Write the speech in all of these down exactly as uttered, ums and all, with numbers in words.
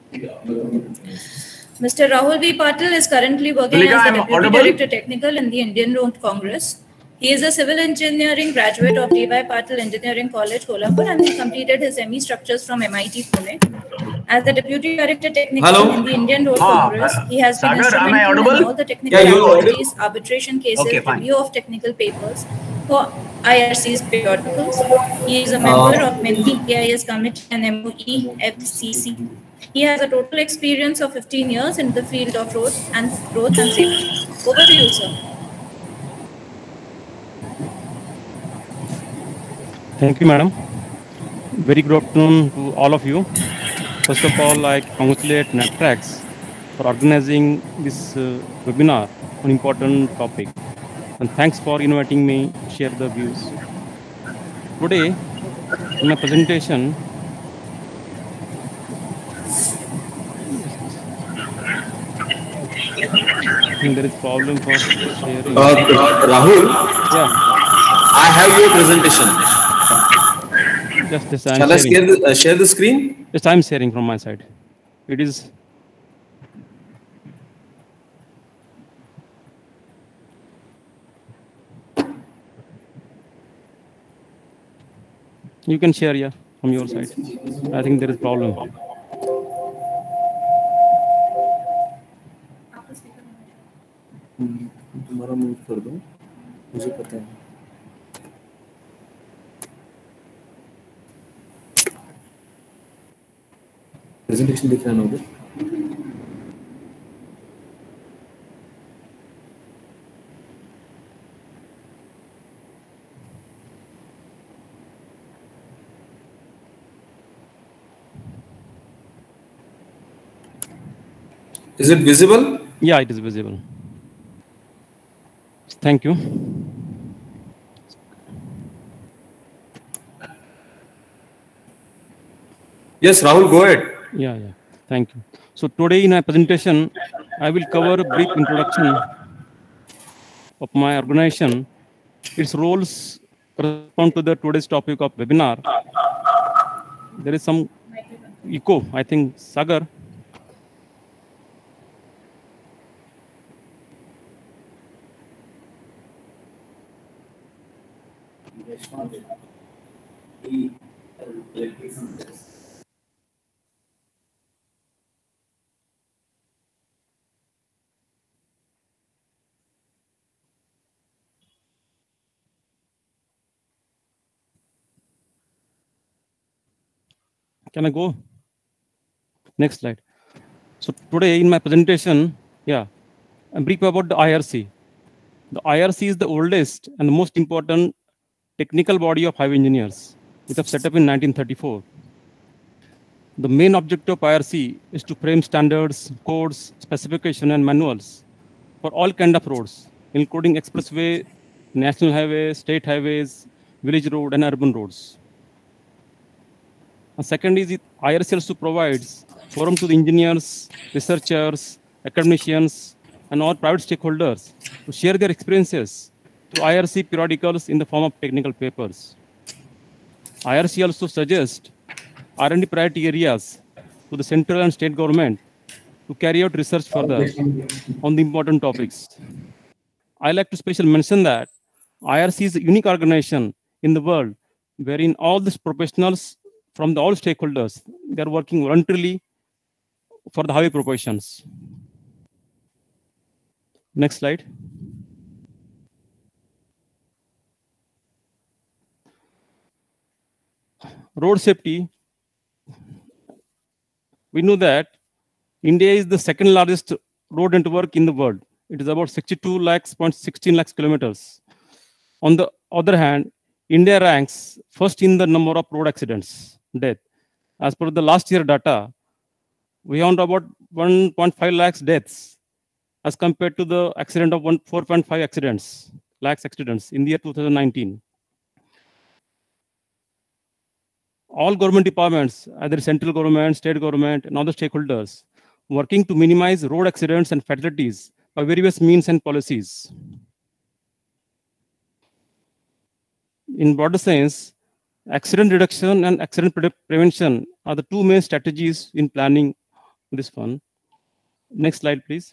Mister Rahul B. Patil is currently working Malika, as the I'm Deputy audible? Director Technical in the Indian Road Congress. He is a civil engineering graduate of D Y Patil Engineering College, Kolhapur, and he completed his M E Structures from M I T Pune. As the Deputy Director Technical Hello? in the Indian Road Ah, Congress, uh, he has been Sagar, am I instrumental in audible? all the technical Yeah, you're activities, arbitration cases, Okay, fine. review of technical papers for I R C's periodicals. He is a member of many E I S committee and M O E F C C. He has a total experience of fifteen years in the field of road and roads and safety. Over to you, sir. Thank you, madam. Very good afternoon to all of you. First of all, I congratulate NATRAX for organizing this uh, webinar on important topic. And thanks for inviting me to share the views. Today, in my presentation, I think there is problem for sharing. Uh, Rahul, Yeah, I have your presentation. just this I'm Shall I sharing. share the, uh, share the screen? Just I'm sharing from my side. It is. You can share, yeah, from your side. I think there is problem. तुम्हारा mute कर दो, मुझे पता है. Presentation दिख रहा है ना उधर? Is it visible? Yeah, it is visible. Thank you. Yes, Rahul, go ahead. Yeah, yeah. Thank you. So today in my presentation, I will cover a brief introduction of my organization. Its roles correspond to the today's topic of webinar. There is some echo, I think, Sagar. Can I go? Next slide. So today in my presentation, yeah, a brief about the I R C. The I R C is the oldest and the most important technical body of highway engineers, which was set up in nineteen thirty-four. The main objective of I R C is to frame standards, codes, specification, and manuals for all kind of roads, including expressway, national highways, state highways, village road, and urban roads. And second is it, I R C also provides forum to the engineers, researchers, academicians, and all private stakeholders to share their experiences through I R C periodicals in the form of technical papers. I R C also suggests R and D priority areas to the central and state government to carry out research further on the important topics. I like to specially mention that I R C is a unique organization in the world wherein all these professionals from the all stakeholders, they are working voluntarily for the highway professions. Next slide. Road safety. We know that India is the second largest road network in the world. It is about sixty-two lakhs, point one six lakhs kilometers. On the other hand, India ranks first in the number of road accidents, death. As per the last year data, we have about one point five lakhs deaths as compared to the accident of four point five accidents, lakhs accidents in the year two thousand nineteen. All government departments, either central government, state government, and other stakeholders, working to minimize road accidents and fatalities by various means and policies. In broader sense, accident reduction and accident pre prevention are the two main strategies in planning this one. Next slide, please.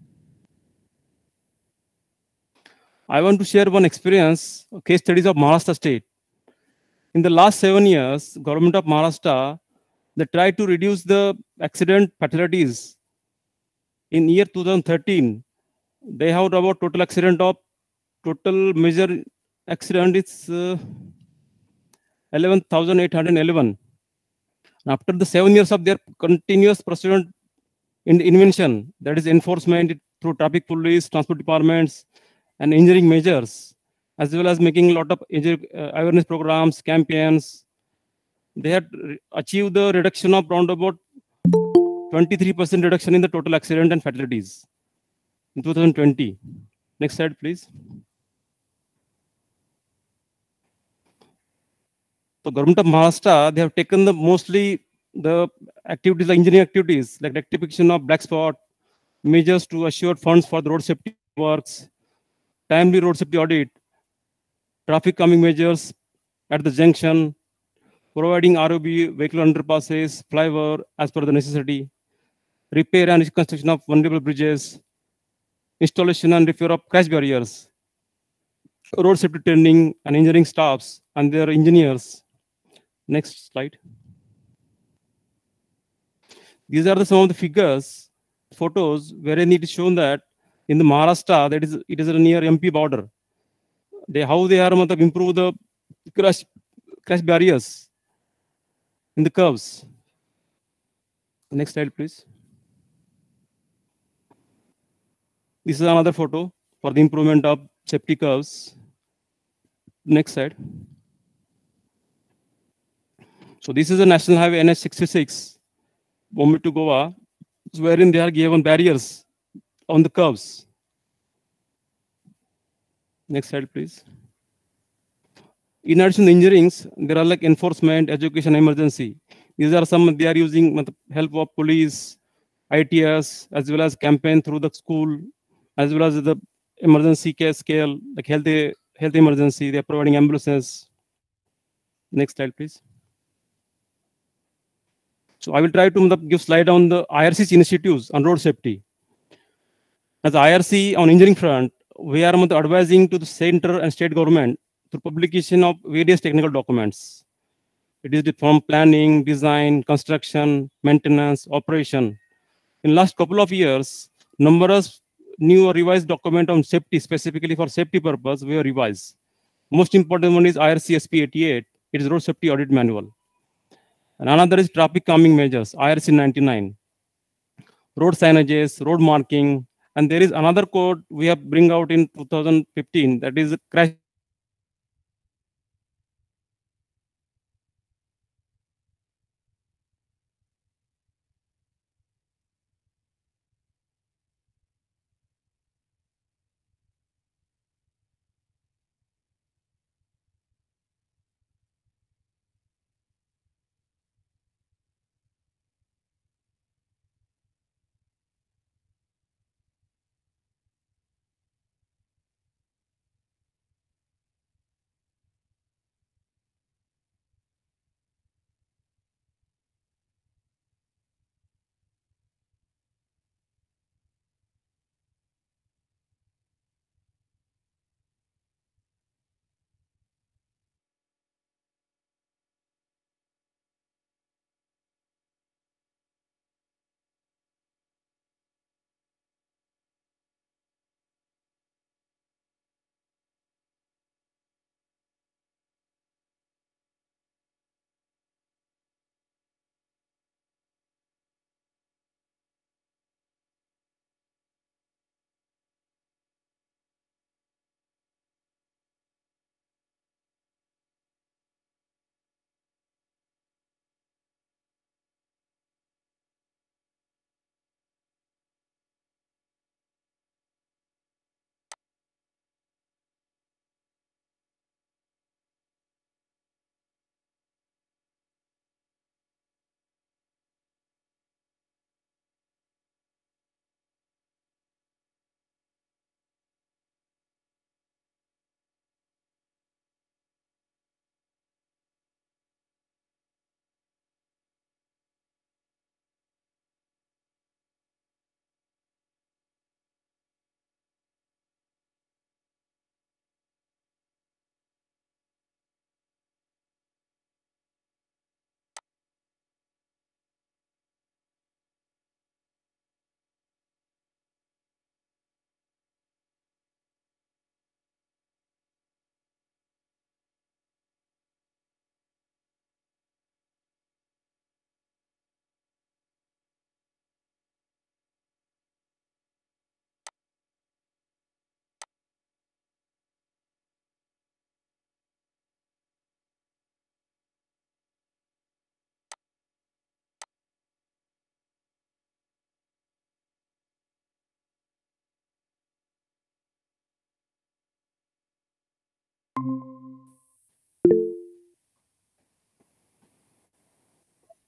I want to share one experience, case studies of Maharashtra state. In the last seven years, government of Maharashtra, they tried to reduce the accident fatalities. In year two thousand thirteen, they have about total accident of total major accident is uh, eleven thousand eight hundred eleven. After the seven years of their continuous pursuit in the invention, that is enforcement through traffic police, transport departments, and engineering measures, as well as making a lot of uh, awareness programs, campaigns, they had achieved the reduction of around about twenty-three percent reduction in the total accident and fatalities in two thousand twenty. Next slide, please. So government of Maharashtra, they have taken the mostly the activities, like engineering activities, like rectification of black spot, measures to assure funds for the road safety works, timely road safety audit, traffic calming measures at the junction, providing R O B, vehicle underpasses, flyover as per the necessity, repair and reconstruction of vulnerable bridges, installation and repair of crash barriers, road safety training and engineering staffs and their engineers. Next slide. These are the, some of the figures, photos, wherein it is shown that in the Maharashtra, that is, it is near M P border. They, how they are to improve the crash, crash barriers in the curves. Next slide, please. This is another photo for the improvement of safety curves. Next slide. So this is a national highway N H sixty-six, Bombay to Goa, wherein they are given barriers on the curves. Next slide, please. In addition to engineerings, there are like enforcement, education, emergency. These are some they are using with the help of police, I T S, as well as campaign through the school, as well as the emergency care scale, like health, health emergency. They are providing ambulances. Next slide, please. So I will try to give slide on the I R C's initiatives on road safety. As I R C on engineering front, we are advising to the center and state government through publication of various technical documents. It is from planning, design, construction, maintenance, operation. In last couple of years, numerous new or revised document on safety, specifically for safety purpose, were revised. Most important one is I R C S P eighty-eight. It is road safety audit manual. And another is traffic calming measures, I R C ninety-nine. Road signages, road marking, and there is another code we have bring out in two thousand fifteen, that is crash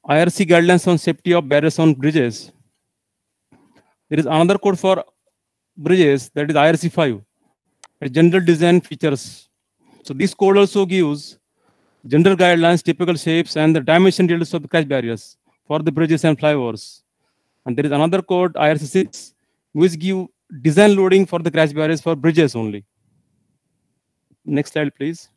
I R C guidelines on safety of barriers on bridges. There is another code for bridges, that is I R C five, a general design features. So this code also gives general guidelines, typical shapes, and the dimension details of the crash barriers for the bridges and flyovers. And there is another code, I R C six, which give design loading for the crash barriers for bridges only. Next slide, please.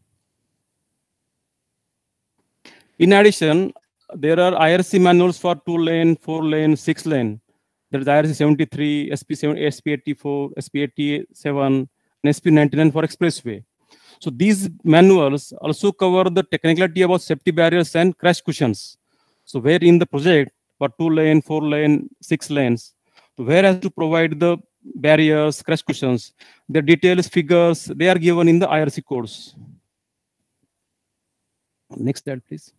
In addition, there are I R C manuals for two lane, four lane, six lane. There is I R C seventy-three, S P eighty-four, S P eighty-seven, and S P ninety-nine for expressway. So these manuals also cover the technicality about safety barriers and crash cushions. So where in the project for two lane, four lane, six lanes, so where has to provide the barriers, crash cushions, the details, figures, they are given in the I R C codes. Next slide, please.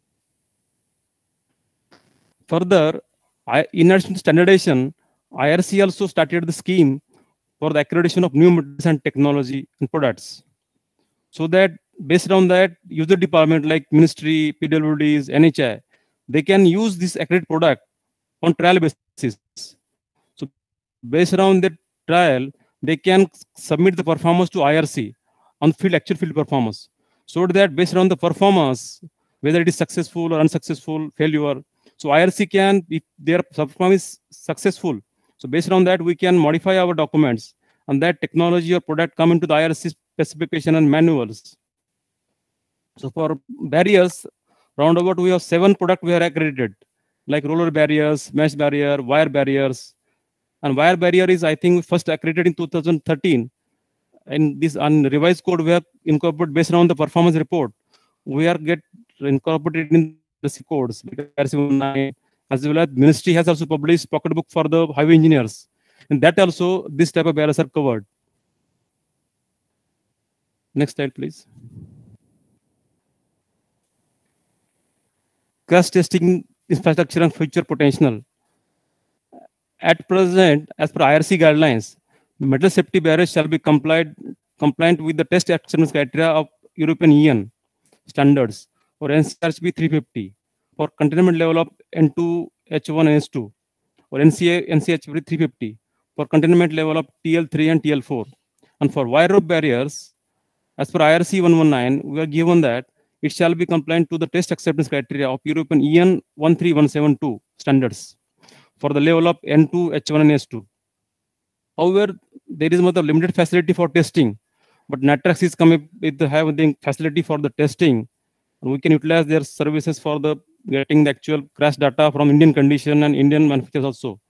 Further, I, in addition to standardization, I R C also started the scheme for the accreditation of new methods and technology and products. So that based on that, user department like ministry, P W Ds, N H I, they can use this accredited product on trial basis. So based on that trial, they can submit the performance to I R C on field actual field performance. So that based on the performance, whether it is successful or unsuccessful, failure, so I R C can, if their performance is successful, so based on that, we can modify our documents and that technology or product come into the I R C specification and manuals. So for barriers, roundabout we have seven products we are accredited, like roller barriers, mesh barrier, wire barriers. And wire barrier is, I think, first accredited in two thousand thirteen. And this unrevised code we have incorporated based on the performance report. We are get incorporated in the C codes, like R C nineteen, as well as ministry has also published pocketbook for the highway engineers. And that also, this type of barriers are covered. Next slide, please. Crash testing infrastructure and future potential. At present, as per I R C guidelines, metal safety barriers shall be complied, compliant with the test acceptance criteria of European Union standards or N C R B three fifty for containment level of N two H one and H two or N C A, N C H three fifty for containment level of T L three and T L four. And for wire rope barriers, as per I R C one nineteen, we are given that it shall be compliant to the test acceptance criteria of European E N one three one seven two standards for the level of N two H one and H two. However, there is a limited facility for testing, but Natrax is coming with the having facility for the testing. And we can utilize their services for the getting the actual crash data from Indian condition and Indian manufacturers also.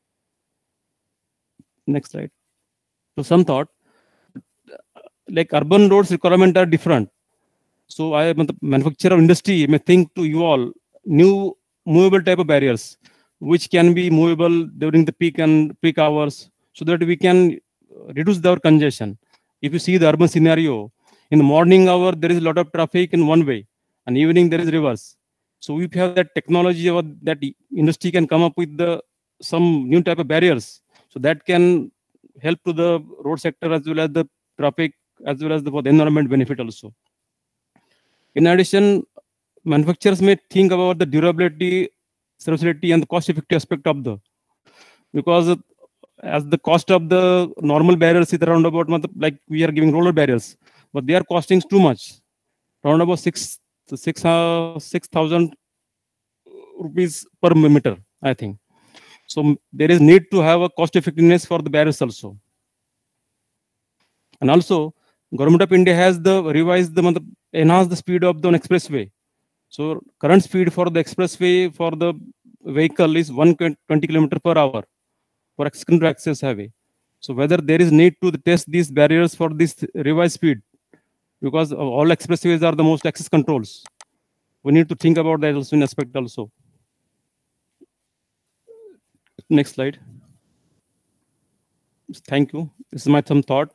Next slide. So some thought, like urban roads requirement are different. So I, the manufacturer industry may think to evolve new movable type of barriers, which can be movable during the peak and peak hours, so that we can reduce our congestion. If you see the urban scenario, in the morning hour, there is a lot of traffic in one way, and evening there is reverse. So if you have that technology or that industry can come up with the some new type of barriers, so that can help to the road sector as well as the traffic, as well as the, for the environment benefit also. In addition, manufacturers may think about the durability, serviceability, and the cost-effective aspect of the, because as the cost of the normal barriers is around about, like we are giving roller barriers, but they are costing too much, around about six six uh, six thousand rupees per meter, I think. So there is need to have a cost effectiveness for the barriers also. And also, Government of India has the revised the enhance the speed of the expressway. So current speed for the expressway for the vehicle is one hundred twenty kilometers per hour for secondary access highway. So whether there is need to test these barriers for this revised speed, because all expressways are the most access controls. We need to think about that also in aspect also. Next slide. Thank you. This is my some thought.